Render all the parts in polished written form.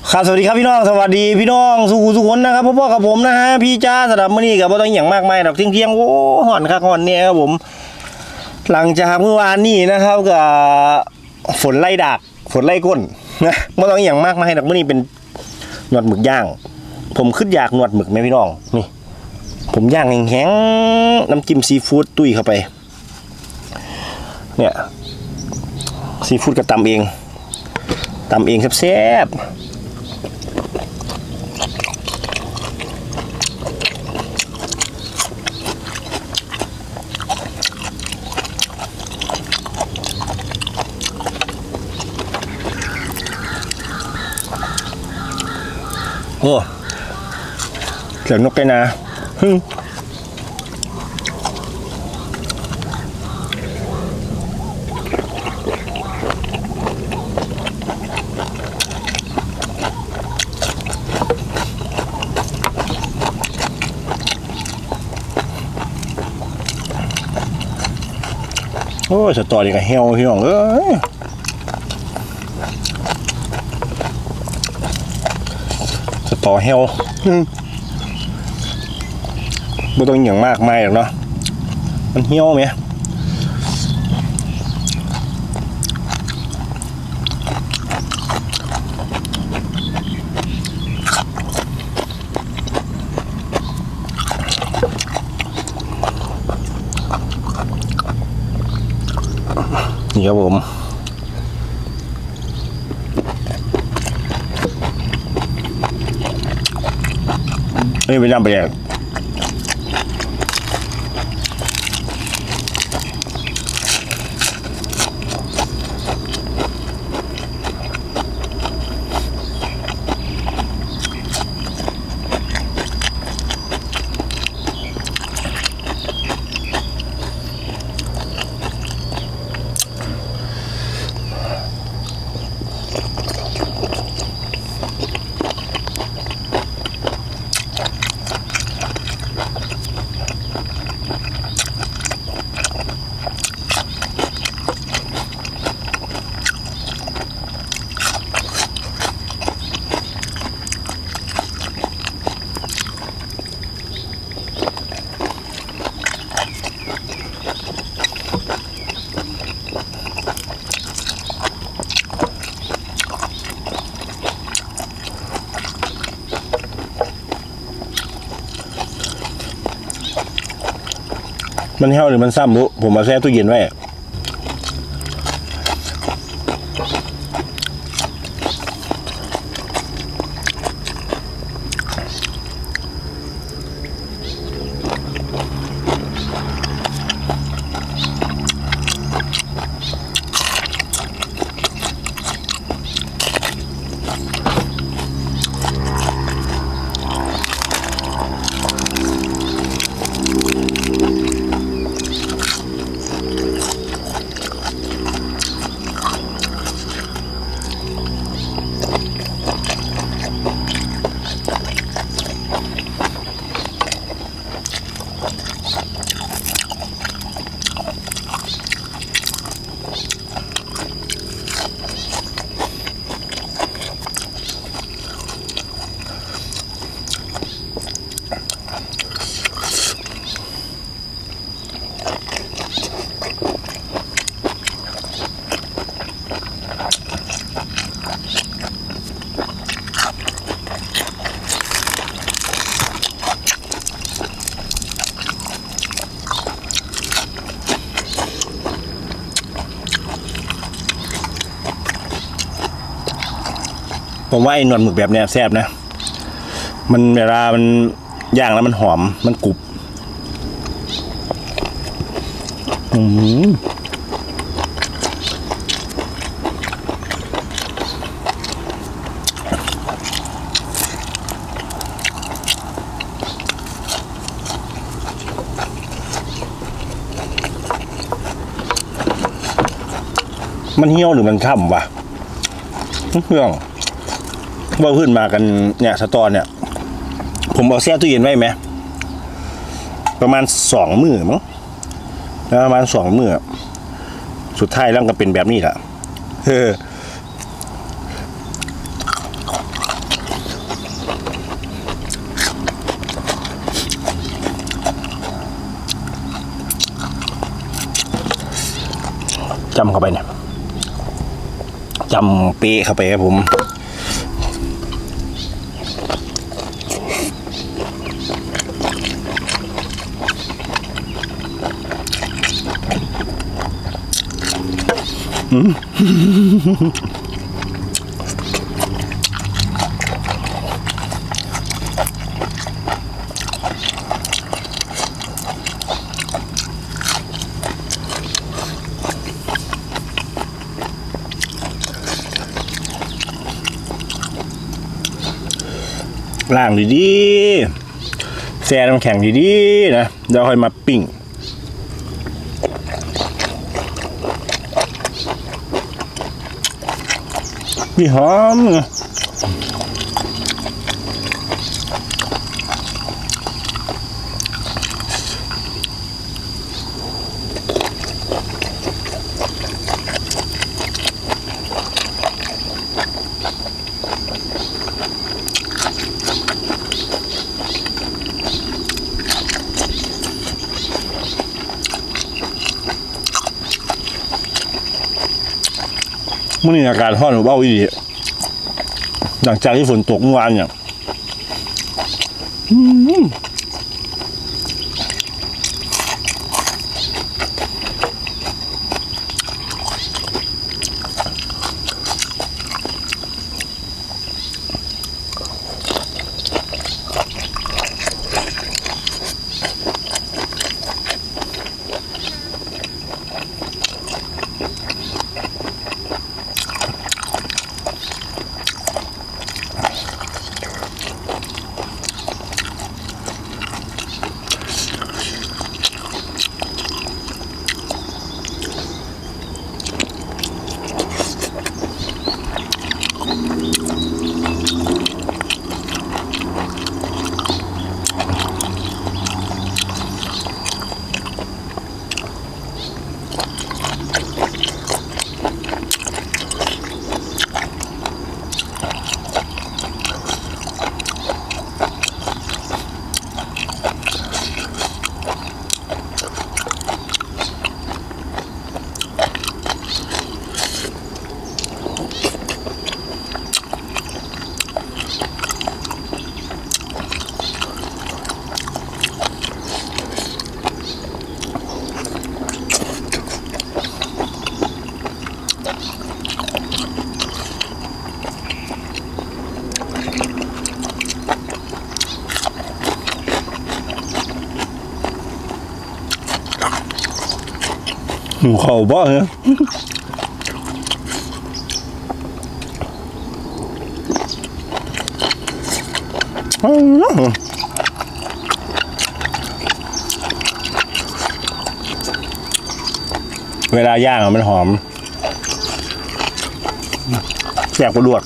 ครับสวัสดีครับพี่น้องสวัสดีพี่น้องสุขนนะครับพ่อกับผมนะฮะพี่จ้าสำหรับมื้อนี้กับบ่ต้องอย่างมากมายดอกเที่ยงโอ้ห่อนครับห่อนเนี่ยครับผมหลังจากเมื่อวานนี้นะครับกับฝนไล่ดักฝนไล่ก้นนะบ่ต้องอย่างมากมายดอกมื้อนี้เป็นหนวดหมึกย่างผมขึ้นอยากหนวดหมึกไหมพี่น้องนี่ผมย่างแห้งๆน้ำจิ้มซีฟู้ดตุ้ยเข้าไปเนี่ยซีฟู้ดก็ตำเองแซ่บโอ้เสียงนกไก่นาโอ้สตอรี่กับเฮลพี่น้องสตอเฮลไม่ต้องอย่างมากมายหรอกเนาะมันเหี่ยวไหมนี่ครับผมนี่เป็นน้ำไปแดกมันแห้วหรือมันซ้ำรู้ผมมาแช่ตู้เย็นไว้ผมว่าไอ้หนวดหมึกแบบเนี้ยแซ่บนะมันเวลามันย่างแล้วมันหอมมันกรุบมันเหี่ยวหรือมันช่ำวะเรื่องว่าขึ้นมากันเนี่ยสตอเนี่ยผมเอาแช่ตู้เย็นไว้ไหมประมาณ2 มื้อมั้งประมาณ2 มื้อสุดท้ายแล้วก็เป็นแบบนี้แหละจำเข้าไปเนี่ยจำเป๊ะเข้าไปครับผมล่างดีๆแช่น้ำแข็งดีๆนะเดี๋ยวค่อยมาปิ้งพี่หอมมื่อนี้อากาศร้อนเบาอีดีหลังจากที่ฝนตกเมื่อวานเนี่ยหูเข่าบ่เหรอเวลาย่างมันหอมแสบกระดวก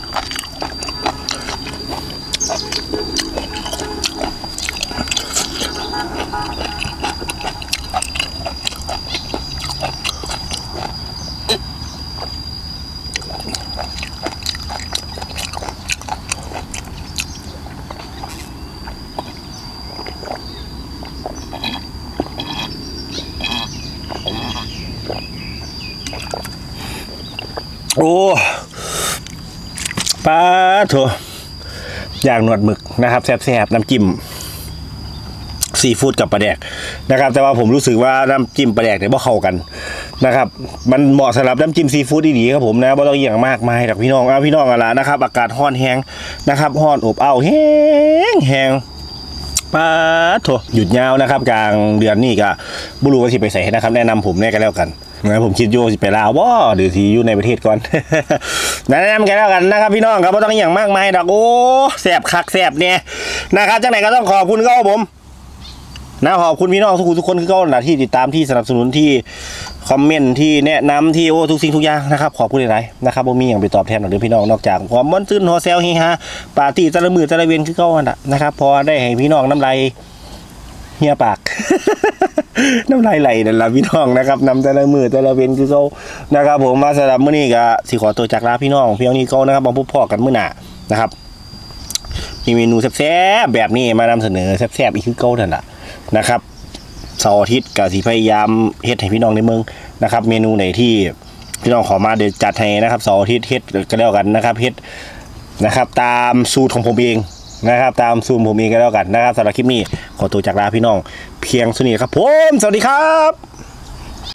โอ้ปลาโถย่างหนวดหมึกนะครับแซ่บๆน้ำจิ้มซีฟู้ดกับปลาแดกนะครับแต่ว่าผมรู้สึกว่าน้ำจิ้มปลาแดกเนี่ยบ่เข้ากันนะครับมันเหมาะสำหรับน้ำจิ้มซีฟู้ดดีๆครับผมนะไม่ต้องอย่างมากมายหรอกพี่น้องพี่น้องอะไรนะครับอากาศร้อนแห้งนะครับร้อนอบอ้าวแห้งปลาโถหยุดยาวนะครับกลางเดือนนี้ก็บุรุษก็สิไปใส่นะครับแนะนำผมแน่กันแล้วกันนะผมคิดโยสิไปลาวบ่หรือที่อยู่ในประเทศก่อน แนะนำกันแล้วกันนะครับพี่น้องครับไม่ต้องอย่างมากมายดอกโอ้แสบคักแสบเนี่ยนะครับจากไหนก็ต้องขอบคุณเขาผมนะขอบคุณพี่น้องทุกคนคือเขาหน้าที่ติดตามที่สนับสนุนที่คอมเมนต์ที่แนะนำที่โอ้ทุกสิ่งทุกอย่างนะครับขอบคุณหลายๆนะครับผมมีอย่างไปตอบแทนหน่อยเด้อพี่น้องนอกจากความม่วนซื่นหัวแซวเฮฮาปาร์ตี้แต่ละมือแต่ละเวียนคือเขานะครับพอได้ให้พี่น้องน้ำลายเฮียปาก น้ำลายไหลนั่นแหละพี่น้องนะครับนำแต่ละมือแต่ละเวียนคือเขานะครับผมมาสำหรับมื้อนี้ก็สิขอตัวจากลาพี่น้องเพียงนี้เขานะครับมาพบพ่อกันมื้อหน้านะครับมีเมนูแซ่บๆแบบนี้มานำเสนอแซ่บๆอีกคือเขานั่นแหละนะครับเสาร์อาทิตย์ก็สิพยายามเฮ็ดให้พี่น้องในเมืองนะครับเมนูไหนที่พี่น้องขอมาเดี๋ยวจัดให้นะครับเสาร์อาทิตย์เฮ็ดก็แล้วกันนะครับเฮ็ดนะครับตามสูตรของผมเองนะครับตามสูตรผมเองก็แล้วกันนะครับสำหรับคลิปนี้ขอตัวจากลาพี่น้องเพียงเท่านี้ครับผมสวัสดีครับ